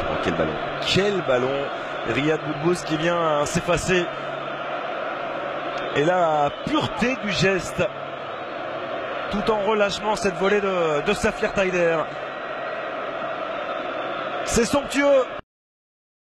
Oh, quel ballon. Quel ballon. Riyad Boudbouz qui vient s'effacer. Et la pureté du geste. Tout en relâchement, cette volée de Safir Taider. C'est somptueux.